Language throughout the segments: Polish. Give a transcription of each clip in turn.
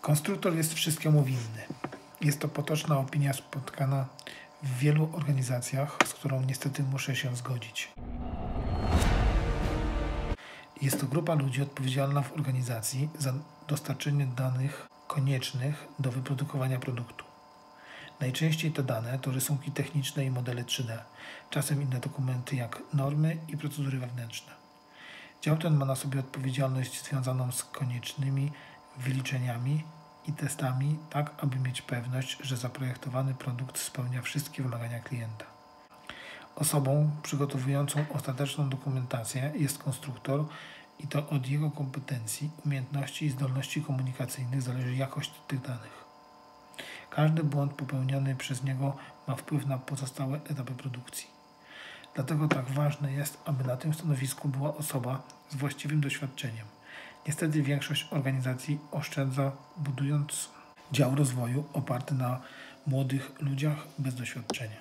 Konstruktor jest wszystkiemu winny. Jest to potoczna opinia spotkana w wielu organizacjach, z którą niestety muszę się zgodzić. Jest to grupa ludzi odpowiedzialna w organizacji za dostarczenie danych koniecznych do wyprodukowania produktu. Najczęściej te dane to rysunki techniczne i modele 3D, czasem inne dokumenty jak normy i procedury wewnętrzne. Dział ten ma na sobie odpowiedzialność związaną z koniecznymi wyliczeniami i testami, tak aby mieć pewność, że zaprojektowany produkt spełnia wszystkie wymagania klienta. Osobą przygotowującą ostateczną dokumentację jest konstruktor i to od jego kompetencji, umiejętności i zdolności komunikacyjnych zależy jakość tych danych. Każdy błąd popełniony przez niego ma wpływ na pozostałe etapy produkcji. Dlatego tak ważne jest, aby na tym stanowisku była osoba z właściwym doświadczeniem. Niestety większość organizacji oszczędza, budując dział rozwoju oparty na młodych ludziach bez doświadczenia.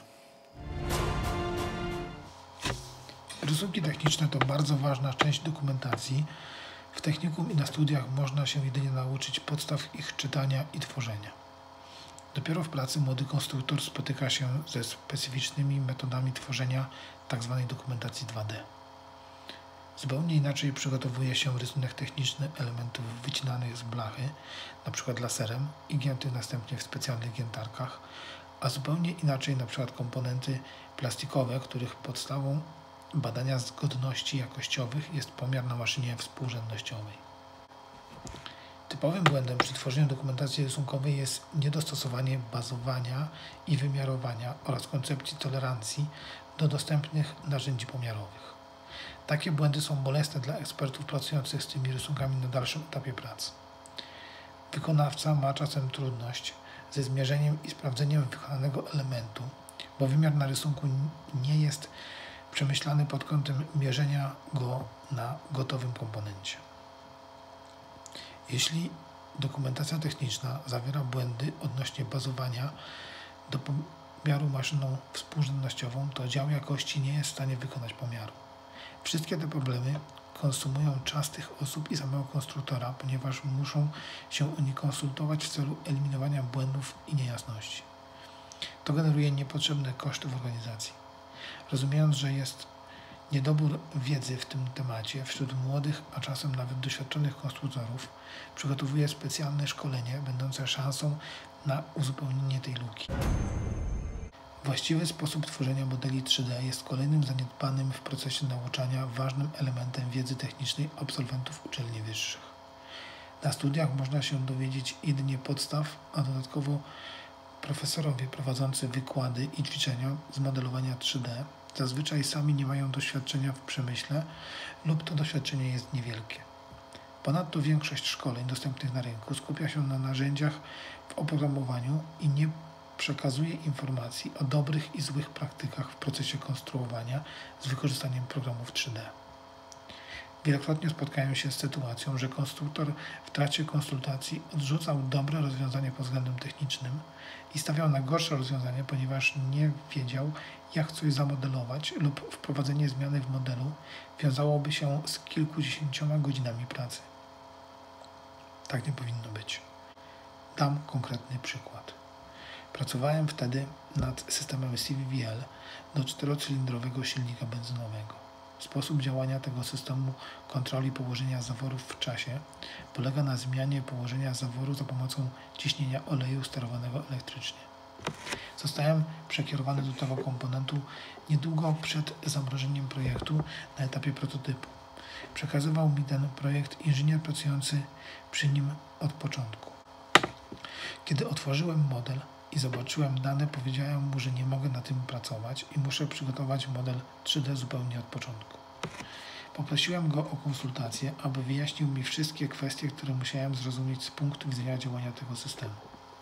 Rysunki techniczne to bardzo ważna część dokumentacji. W technikum i na studiach można się jedynie nauczyć podstaw ich czytania i tworzenia. Dopiero w pracy młody konstruktor spotyka się ze specyficznymi metodami tworzenia tzw. dokumentacji 2D. Zupełnie inaczej przygotowuje się rysunek techniczny elementów wycinanych z blachy, np. laserem i giętych następnie w specjalnych giętarkach, a zupełnie inaczej np. komponenty plastikowe, których podstawą badania zgodności jakościowych jest pomiar na maszynie współrzędnościowej. Typowym błędem przy tworzeniu dokumentacji rysunkowej jest niedostosowanie bazowania i wymiarowania oraz koncepcji tolerancji do dostępnych narzędzi pomiarowych. Takie błędy są bolesne dla ekspertów pracujących z tymi rysunkami na dalszym etapie pracy. Wykonawca ma czasem trudność ze zmierzeniem i sprawdzeniem wykonanego elementu, bo wymiar na rysunku nie jest przemyślany pod kątem mierzenia go na gotowym komponencie. Jeśli dokumentacja techniczna zawiera błędy odnośnie bazowania do pomiaru maszyną współrzędnościową, to dział jakości nie jest w stanie wykonać pomiaru. Wszystkie te problemy konsumują czas tych osób i samego konstruktora, ponieważ muszą się oni konsultować w celu eliminowania błędów i niejasności. To generuje niepotrzebne koszty w organizacji. Rozumiejąc, że jest niedobór wiedzy w tym temacie wśród młodych, a czasem nawet doświadczonych konstruktorów, przygotowuje specjalne szkolenie będące szansą na uzupełnienie tej luki. Właściwy sposób tworzenia modeli 3D jest kolejnym zaniedbanym w procesie nauczania ważnym elementem wiedzy technicznej absolwentów uczelni wyższych. Na studiach można się dowiedzieć jedynie podstaw, a dodatkowo profesorowie prowadzący wykłady i ćwiczenia z modelowania 3D zazwyczaj sami nie mają doświadczenia w przemyśle lub to doświadczenie jest niewielkie. Ponadto większość szkoleń dostępnych na rynku skupia się na narzędziach w oprogramowaniu i nie przekazuje informacji o dobrych i złych praktykach w procesie konstruowania z wykorzystaniem programów 3D. Wielokrotnie spotkają się z sytuacją, że konstruktor w trakcie konsultacji odrzucał dobre rozwiązanie pod względem technicznym i stawiał na gorsze rozwiązanie, ponieważ nie wiedział, jak coś zamodelować lub wprowadzenie zmiany w modelu wiązałoby się z kilkudziesięcioma godzinami pracy. Tak nie powinno być. Dam konkretny przykład. Pracowałem wtedy nad systemem CVVL do 4-cylindrowego silnika benzynowego. Sposób działania tego systemu kontroli położenia zaworów w czasie polega na zmianie położenia zaworu za pomocą ciśnienia oleju sterowanego elektrycznie. Zostałem przekierowany do tego komponentu niedługo przed zamrożeniem projektu na etapie prototypu. Przekazywał mi ten projekt inżynier pracujący przy nim od początku. Kiedy otworzyłem model i zobaczyłem dane, powiedziałem mu, że nie mogę na tym pracować i muszę przygotować model 3D zupełnie od początku. Poprosiłem go o konsultację, aby wyjaśnił mi wszystkie kwestie, które musiałem zrozumieć z punktu widzenia działania tego systemu.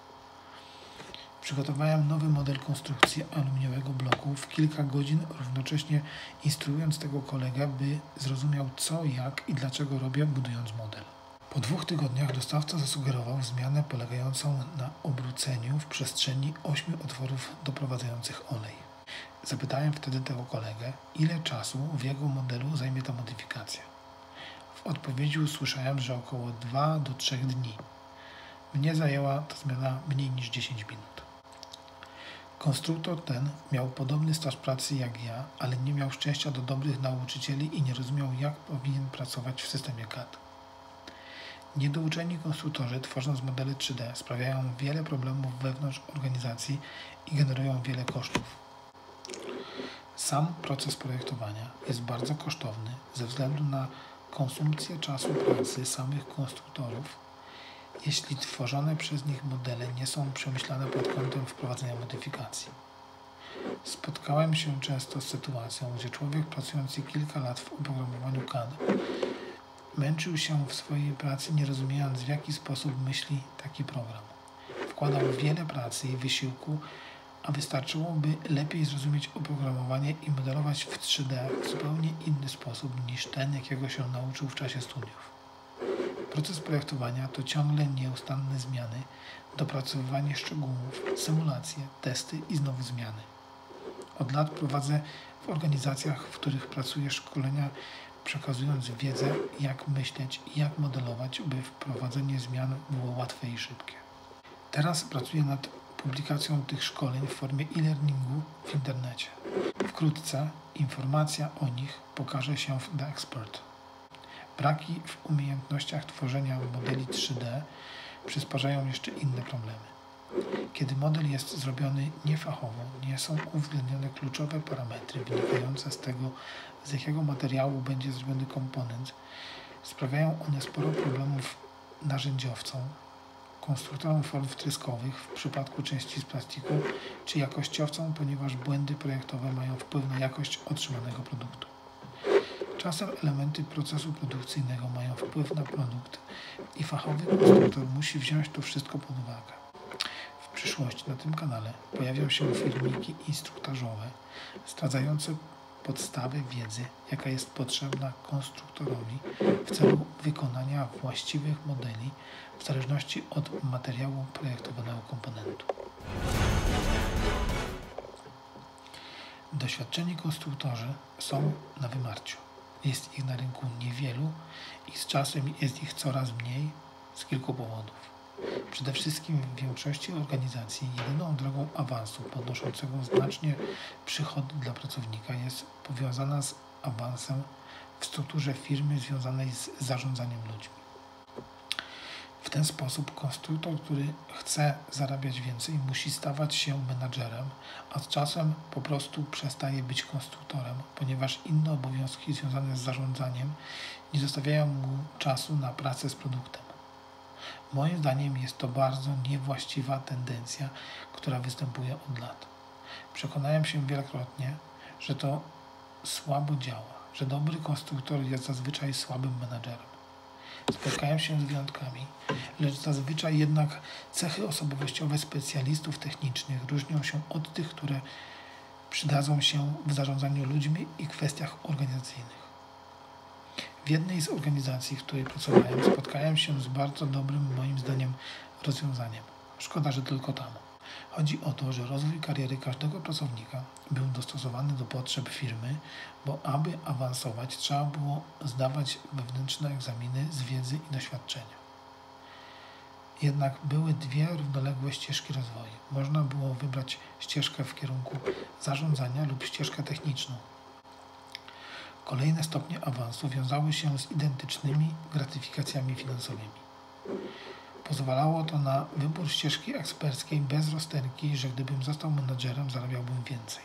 Przygotowałem nowy model konstrukcji aluminiowego bloku w kilka godzin, równocześnie instruując tego kolegę, by zrozumiał co, jak i dlaczego robię, budując model. Po 2 tygodniach dostawca zasugerował zmianę polegającą na obróceniu w przestrzeni 8 otworów doprowadzających olej. Zapytałem wtedy tego kolegę, ile czasu w jego modelu zajmie ta modyfikacja. W odpowiedzi usłyszałem, że około 2 do 3 dni. Mnie zajęła ta zmiana mniej niż 10 minut. Konstruktor ten miał podobny staż pracy jak ja, ale nie miał szczęścia do dobrych nauczycieli i nie rozumiał, jak powinien pracować w systemie CAD. Niedouczeni konstruktorzy, tworząc modele 3D, sprawiają wiele problemów wewnątrz organizacji i generują wiele kosztów. Sam proces projektowania jest bardzo kosztowny ze względu na konsumpcję czasu pracy samych konstruktorów, jeśli tworzone przez nich modele nie są przemyślane pod kątem wprowadzenia modyfikacji. Spotkałem się często z sytuacją, gdzie człowiek pracujący kilka lat w oprogramowaniu CAD męczył się w swojej pracy, nie rozumiejąc, w jaki sposób myśli taki program. Wkładał wiele pracy i wysiłku, a wystarczyłoby lepiej zrozumieć oprogramowanie i modelować w 3D w zupełnie inny sposób niż ten, jakiego się nauczył w czasie studiów. Proces projektowania to ciągle nieustanne zmiany, dopracowywanie szczegółów, symulacje, testy i znowu zmiany. Od lat prowadzę w organizacjach, w których pracuję, szkolenia, przekazując wiedzę, jak myśleć i jak modelować, by wprowadzenie zmian było łatwe i szybkie. Teraz pracuję nad publikacją tych szkoleń w formie e-learningu w internecie. Wkrótce informacja o nich pokaże się w The Expert. Braki w umiejętnościach tworzenia modeli 3D przysparzają jeszcze inne problemy. Kiedy model jest zrobiony niefachowo, nie są uwzględnione kluczowe parametry wynikające z tego, z jakiego materiału będzie zrobiony komponent. Sprawiają one sporo problemów narzędziowcom, konstruktorom form wtryskowych w przypadku części z plastiku, czy jakościowcom, ponieważ błędy projektowe mają wpływ na jakość otrzymanego produktu. Czasem elementy procesu produkcyjnego mają wpływ na produkt i fachowy konstruktor musi wziąć to wszystko pod uwagę. W przyszłości na tym kanale pojawią się filmiki instruktażowe zdradzające podstawę wiedzy, jaka jest potrzebna konstruktorowi w celu wykonania właściwych modeli w zależności od materiału projektowanego komponentu. Doświadczeni konstruktorzy są na wymarciu. Jest ich na rynku niewielu i z czasem jest ich coraz mniej z kilku powodów. Przede wszystkim w większości organizacji jedyną drogą awansu podnoszącego znacznie przychody dla pracownika jest powiązana z awansem w strukturze firmy związanej z zarządzaniem ludźmi. W ten sposób konstruktor, który chce zarabiać więcej, musi stawać się menadżerem, a z czasem po prostu przestaje być konstruktorem, ponieważ inne obowiązki związane z zarządzaniem nie zostawiają mu czasu na pracę z produktem. Moim zdaniem jest to bardzo niewłaściwa tendencja, która występuje od lat. Przekonałem się wielokrotnie, że to słabo działa, że dobry konstruktor jest zazwyczaj słabym menadżerem. Spotkałem się z wyjątkami, lecz zazwyczaj jednak cechy osobowościowe specjalistów technicznych różnią się od tych, które przydadzą się w zarządzaniu ludźmi i kwestiach organizacyjnych. W jednej z organizacji, w której pracowałem, spotkałem się z bardzo dobrym, moim zdaniem, rozwiązaniem. Szkoda, że tylko tam. Chodzi o to, że rozwój kariery każdego pracownika był dostosowany do potrzeb firmy, bo aby awansować, trzeba było zdawać wewnętrzne egzaminy z wiedzy i doświadczenia. Jednak były dwie równoległe ścieżki rozwoju. Można było wybrać ścieżkę w kierunku zarządzania lub ścieżkę techniczną. Kolejne stopnie awansu wiązały się z identycznymi gratyfikacjami finansowymi. Pozwalało to na wybór ścieżki eksperckiej bez rozterki, że gdybym został menadżerem, zarabiałbym więcej.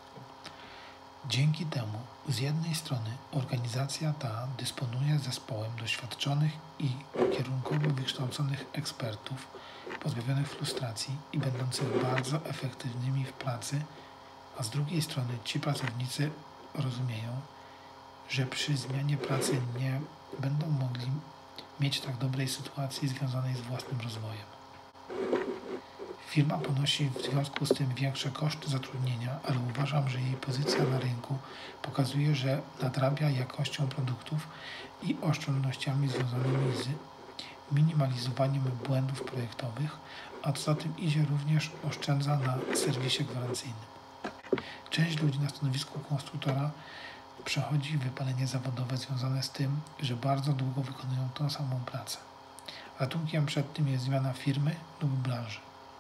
Dzięki temu z jednej strony organizacja ta dysponuje zespołem doświadczonych i kierunkowo wykształconych ekspertów, pozbawionych frustracji i będących bardzo efektywnymi w pracy, a z drugiej strony ci pracownicy rozumieją, że przy zmianie pracy nie będą mogli mieć tak dobrej sytuacji związanej z własnym rozwojem. Firma ponosi w związku z tym większe koszty zatrudnienia, ale uważam, że jej pozycja na rynku pokazuje, że nadrabia jakością produktów i oszczędnościami związanymi z minimalizowaniem błędów projektowych, a co za tym idzie również oszczędza na serwisie gwarancyjnym. Część ludzi na stanowisku konstruktora przechodzi wypalenie zawodowe związane z tym, że bardzo długo wykonują tą samą pracę. Ratunkiem przed tym jest zmiana firmy lub branży.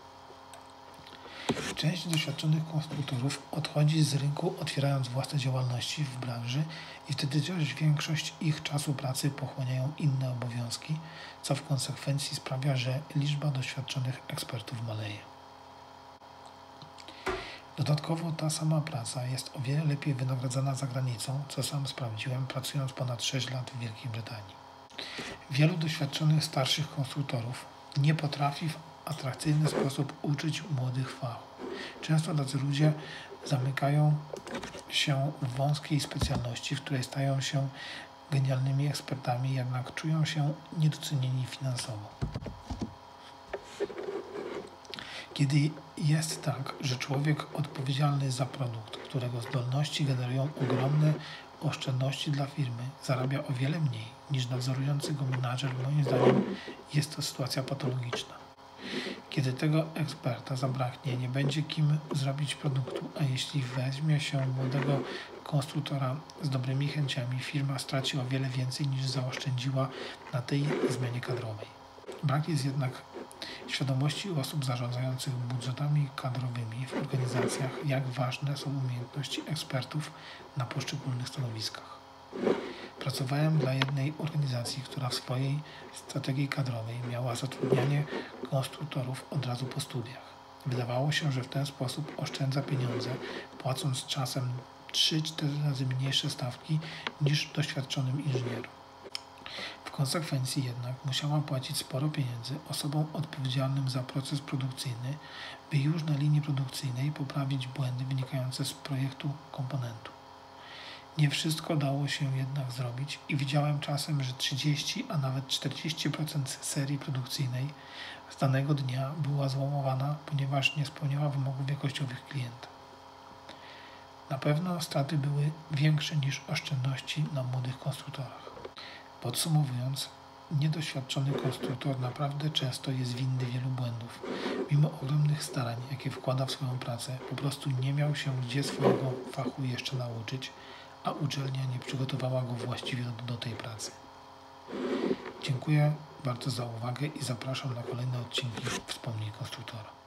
Część doświadczonych konstruktorów odchodzi z rynku, otwierając własne działalności w branży i wtedy też większość ich czasu pracy pochłaniają inne obowiązki, co w konsekwencji sprawia, że liczba doświadczonych ekspertów maleje. Dodatkowo ta sama praca jest o wiele lepiej wynagradzana za granicą, co sam sprawdziłem, pracując ponad 6 lat w Wielkiej Brytanii. Wielu doświadczonych starszych konstruktorów nie potrafi w atrakcyjny sposób uczyć młodych fachu. Często tacy ludzie zamykają się w wąskiej specjalności, w której stają się genialnymi ekspertami, jednak czują się niedocenieni finansowo. Kiedy jest tak, że człowiek odpowiedzialny za produkt, którego zdolności generują ogromne oszczędności dla firmy, zarabia o wiele mniej niż nadzorujący go menadżer, moim zdaniem jest to sytuacja patologiczna. Kiedy tego eksperta zabraknie, nie będzie kim zrobić produktu, a jeśli weźmie się młodego konstruktora z dobrymi chęciami, firma straci o wiele więcej niż zaoszczędziła na tej zmianie kadrowej. Brak jest jednak świadomości u osób zarządzających budżetami kadrowymi w organizacjach, jak ważne są umiejętności ekspertów na poszczególnych stanowiskach. Pracowałem dla jednej organizacji, która w swojej strategii kadrowej miała zatrudnianie konstruktorów od razu po studiach. Wydawało się, że w ten sposób oszczędza pieniądze, płacąc czasem 3-4 razy mniejsze stawki niż doświadczonym inżynierom. W konsekwencji jednak musiała płacić sporo pieniędzy osobom odpowiedzialnym za proces produkcyjny, by już na linii produkcyjnej poprawić błędy wynikające z projektu komponentu. Nie wszystko dało się jednak zrobić i widziałem czasem, że 30, a nawet 40% serii produkcyjnej z danego dnia była złamowana, ponieważ nie spełniała wymogów jakościowych klienta. Na pewno straty były większe niż oszczędności na młodych konstruktorach. Podsumowując, niedoświadczony konstruktor naprawdę często jest winny wielu błędów. Mimo ogromnych starań, jakie wkłada w swoją pracę, po prostu nie miał się gdzie swojego fachu jeszcze nauczyć, a uczelnia nie przygotowała go właściwie do tej pracy. Dziękuję bardzo za uwagę i zapraszam na kolejne odcinki Wspomnij Konstruktora.